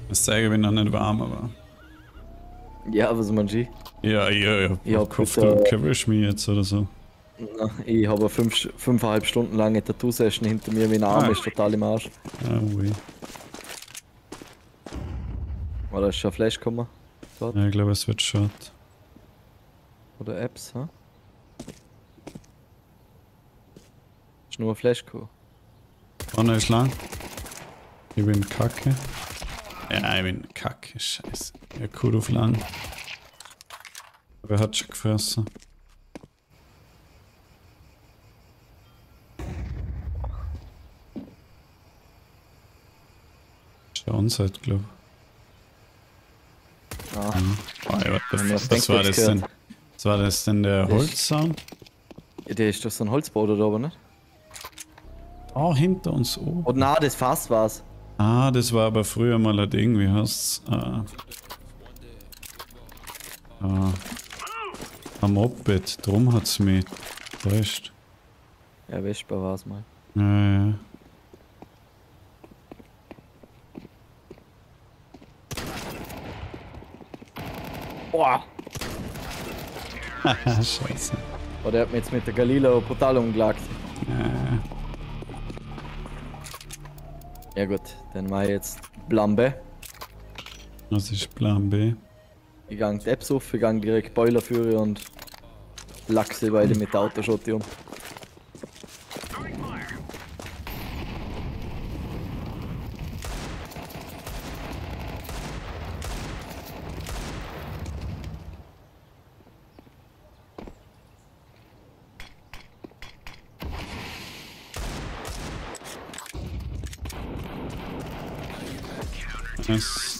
Das zeige ich noch nicht warm, aber. Ja, was meinst du? Ja, Ich hab gehofft, bitte- du erwischst mich jetzt oder so. Na, ich habe 5,5 Stunden lange Tattoo-Session hinter mir, mein Arm ist total im Arsch. Ah, ui. Oder ist schon ein Flash gekommen? Dort? Ja, ich glaube, es wird short. Oder Apps, hä? Ist nur ein Flash gekommen. Vorne ist lang. Ich bin kacke. Ja, ich bin kacke, scheiße. Ja, cool auf lang. Aber er hat schon gefressen. Ist der Onside, glaube ich. Ah, Oh, ja, what the Haben wir fuck? das Was war das gehört? denn? Was war das denn, der Holzsound? der ist doch so ein Holzboot oder aber nicht? Oh, hinter uns oben. Oh na, das Fass war's. Ah, das war aber früher mal ein Ding, wie heißt's? Ein Moped, drum hat's mich täuscht. Ja, Vespa war's mal. Ja, ja. Boah! Haha, scheiße. Oh, der hat mich jetzt mit der Galila brutal umgelagt. Ja gut, dann mach ich jetzt Blambe. Was ist Plan B? Ich gang die Apps auf, ich gang direkt Boiler führen und lachse beide mit der Autoschotte um. Was?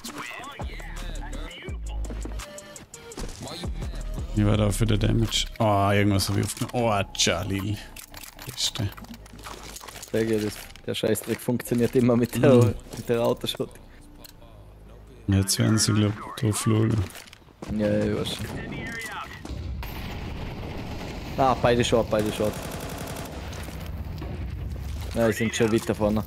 Wie war da für der Damage? Oh, irgendwas habe ich aufgenommen. Oh, Jalil. Beste. Sage ja, der Scheißdreck funktioniert immer mit der Autoschotte. Jetzt werden sie, glaube ich, drauf schauen. Ja, ich weiß schon. Ah, beide Short, beide Short. Ja, die sind schon weiter vorne.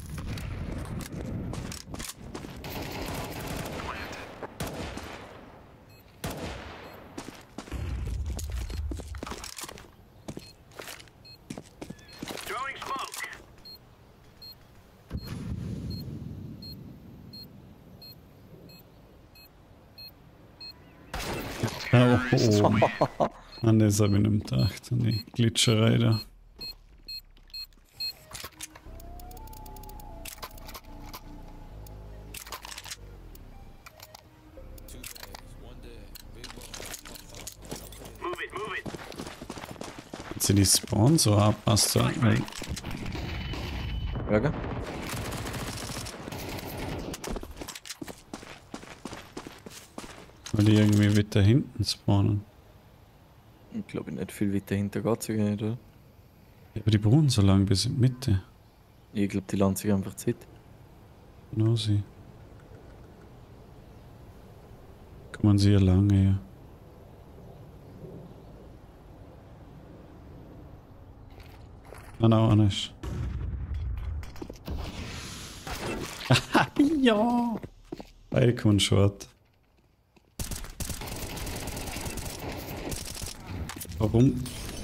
Oh. An das habe ich nicht gedacht, an die Glitscherei da. Hat sie die Spawn so abpasst? Weil Ja, gell? die irgendwie weiter hinten spawnen. Ich glaube nicht viel weiter hinter geht's ja nicht, oder? Aber die brauchen so lange bis in die Mitte. Ich glaube, die lassen sich einfach Zeit. Genau sie. Kommen sie ja lange, ja. Ah, nein, einer ist. Ja! Beide kommen short. Warum?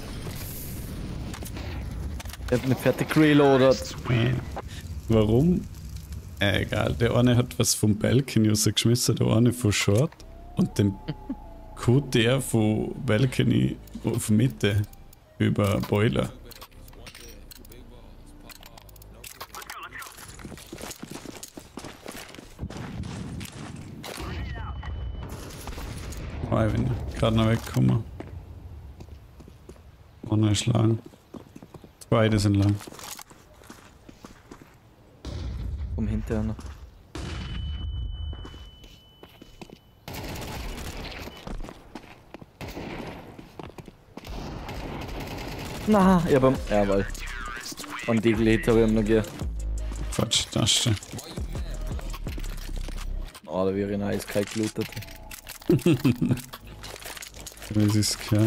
Er hat mich fertig reloadet. Warum? Egal, der eine hat was vom Balcony rausgeschmissen, der eine von Short und den QTR von Balcony auf Mitte über Boiler. Oh, ich bin gerade noch weggekommen. Einer ist lang. Beide sind lang. Komm hinterher noch. Na, ich hab ihn. Jawohl. Und die Glied habe ich ihm noch gegeben. Quatsch, Tasche. Oh, da wäre nice, kein gelootet. Wie sie es gehört.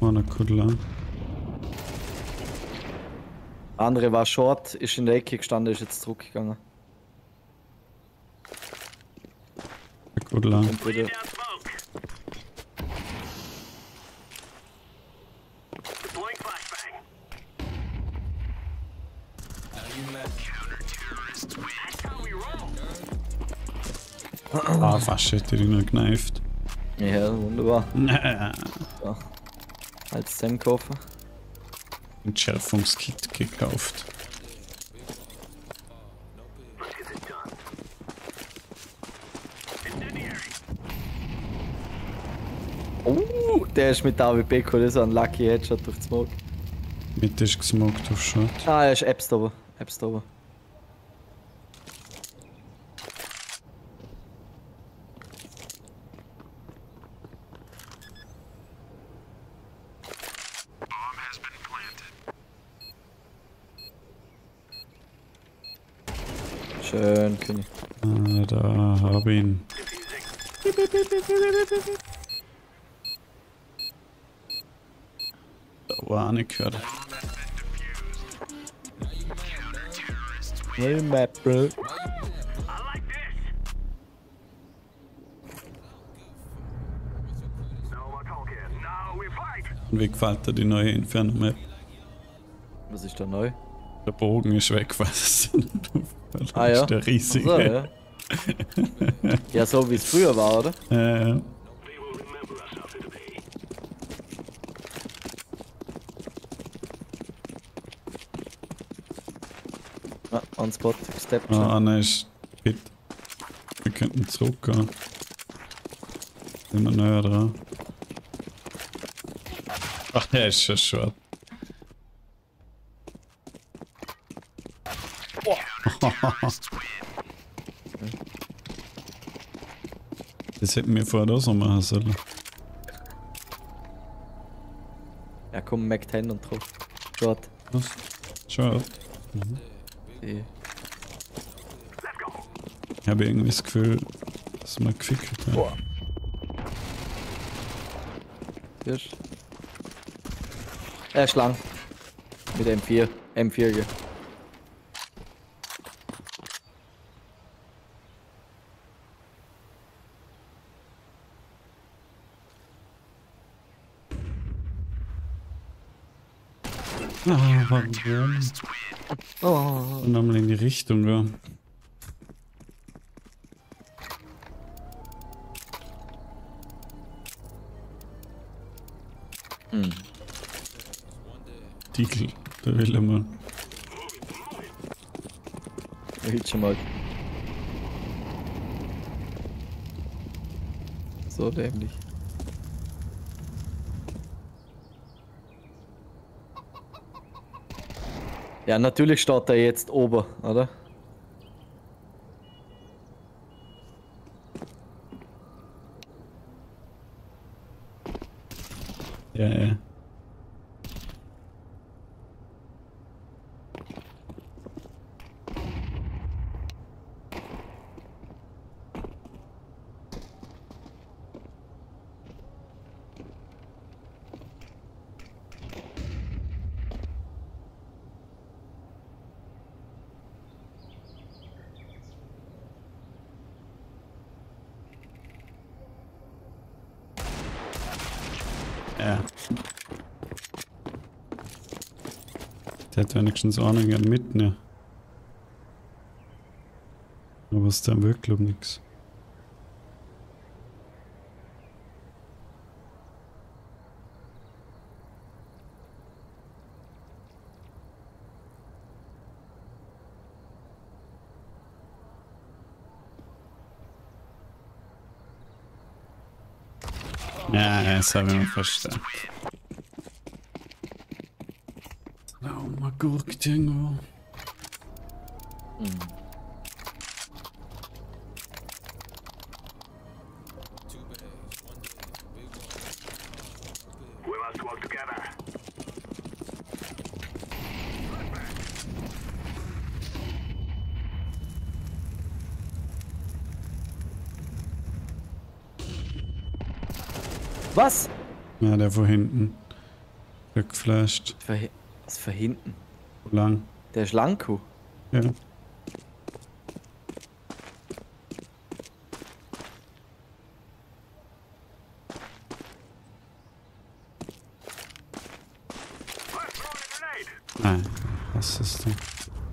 Einer Kudler. Andere war short, ist in der Ecke gestanden, ist jetzt zurückgegangen. Der Kudler. Und wieder. Ah, fast hätte ich ihn noch gekneift. Ja, wunderbar. Ein So. Als Sam kaufen. Schärfungskit gekauft. Der ist mit der AWP gekommen, das ist ein Lucky Headshot durch den Smoke. Mit ist gesmoked auf Shot. Ah, er ist Appstober. Appstober. Schön, König. Ah, da habe ich ihn. Da war eine gehört. Neue Map, bro. Und wie gefällt dir die neue Inferno-Map? Was ist da neu? Der Bogen ist weg, was Ah ja. ist der riesige. So, ja. Ja, so wie es früher war, oder? Ja. Ah, on spot, Step. Ah, Anna ist fit. Wir könnten zurückgehen. Sind wir näher dran. Ach, der ist schon short. Das hätten wir vorher auch so machen sollen. Ja, komm, Mac 10 und drauf. Short. Was? Short. Die. Ich habe irgendwie das Gefühl, dass wir gefickt haben. Boah. Hirsch. Er ist lang. Mit M4. M4 hier. Ah, warum? Oh. Und nochmal in die Richtung, ja. Diegel, der will immer. Hit schon mal. So dämlich. Ja, natürlich steht er jetzt oben, oder? Ja, ja. Ja. Der hat wenigstens einen gern mitnehmen. Aber es ist dann wirklich nichts. Ja, das habe ich mir verstanden. Da mal guckt irgendwo. Was? Ja, der von hinten. Weggeflasht. Was für hinten? Lang. Der ist Lanko. Ja. Nein, was ist denn?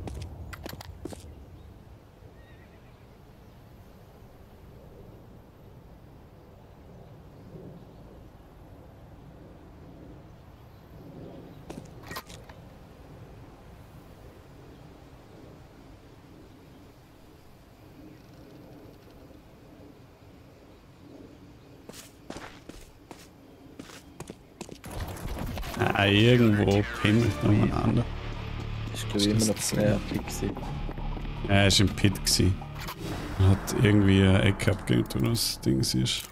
Ah, irgendwo pinnt umeinander. Ich glaube immer noch mehr Pixie. Ja, er war im Pit gewesen. Er hat irgendwie eine Ecke abgegeben, wo das Ding ist.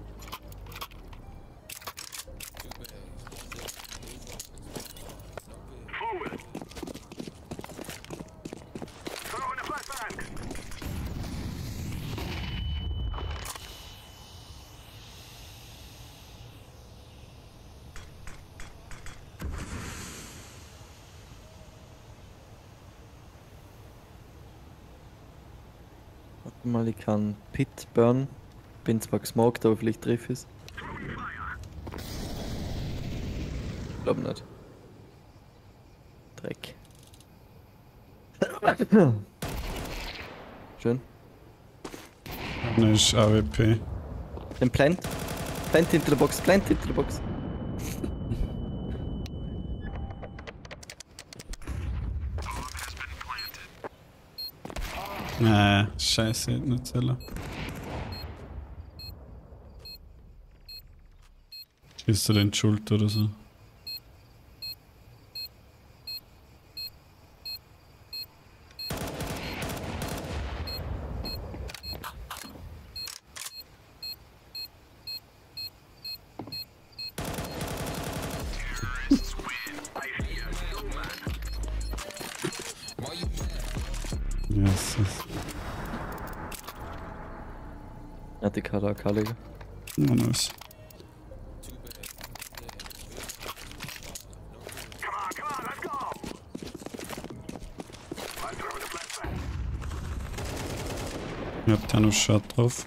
Warte mal, ich kann Pit burn. Bin zwar gesmoked, aber vielleicht triff ich's. Glaub nicht. Dreck. Schön. Dann ist AWP. Den Plant. Plant hinter der Box, Plant hinter der Box. Scheiße, nicht zählen. Schießt du den die Schulter oder so? Yes. Ja, die KDK, Digga. Oh, nice. Ich hab da noch Shot drauf.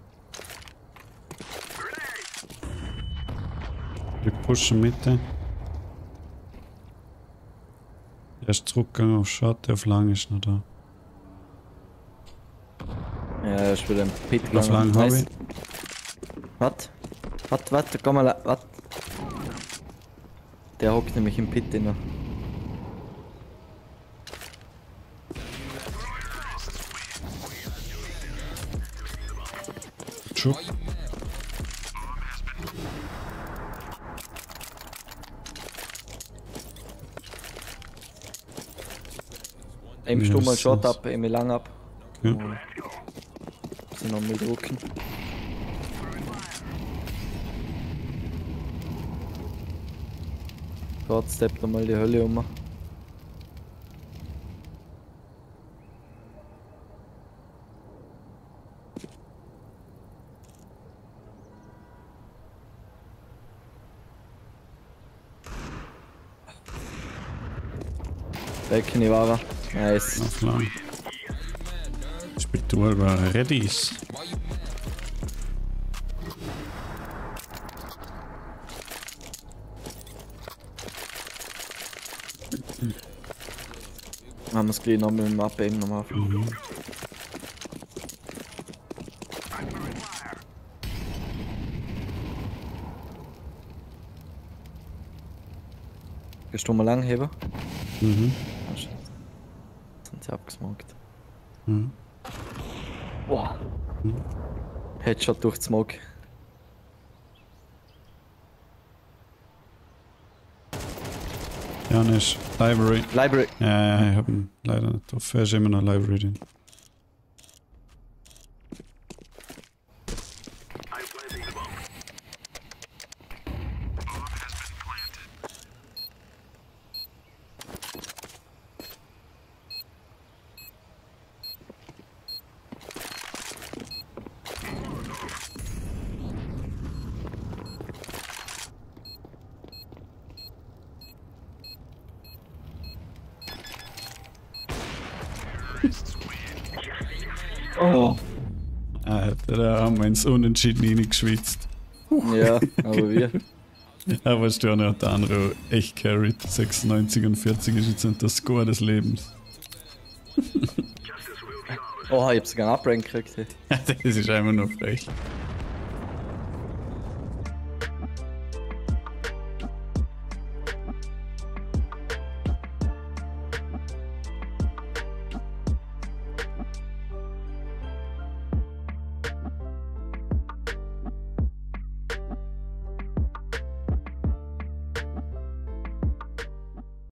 Wir pushen Mitte. Er ist zurückgegangen auf Shot, der auf lang ist noch da. Ja, er ist wieder im Pit Auf lang gegangen. habe ich. Was? Warte, komm mal, warte. Der hockt nämlich im Pit inne. Schub. Aimst du Ja, mal das Shot ist- ab, aim lang ab. Ja. Sie noch mal drucken. Gott, steppt nochmal die Hölle um. Balcony war er. Nice. Auf lang. Spielt du aber Readies. Haben wir es gleich noch mit dem Abheben nochmal. Gehst du mal lang heben? Mhm. Ah, shit. Sind sie abgesmoked. Mhm. Boah. Headshot durch Smoke. Ja, nicht. Library. Library. Ja, ich hab ihn leider nicht drauf. Er ist immer noch Library drin. Oh. Alter, da haben wir ins Unentschieden reingeschwitzt. Ja, aber wir. Aber Sterne hat der andere echt carried. 96 und 40 ist jetzt nicht der Score des Lebens. Oh, ich hab sogar einen Uprank gekriegt. Das ist einfach nur frech.